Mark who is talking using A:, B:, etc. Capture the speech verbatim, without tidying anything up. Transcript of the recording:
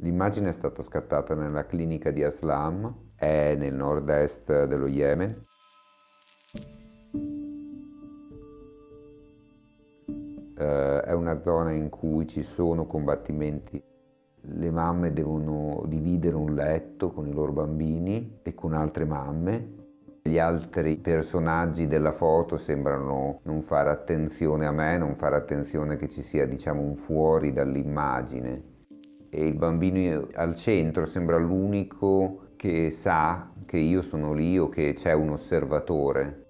A: L'immagine è stata scattata nella clinica di Aslam, è nel nord-est dello Yemen. Eh, è una zona in cui ci sono combattimenti. Le mamme devono dividere un letto con i loro bambini e con altre mamme. Gli altri personaggi della foto sembrano non fare attenzione a me, non fare attenzione che ci sia, diciamo, un fuori dall'immagine. E il bambino al centro sembra l'unico che sa che io sono lì o che c'è un osservatore.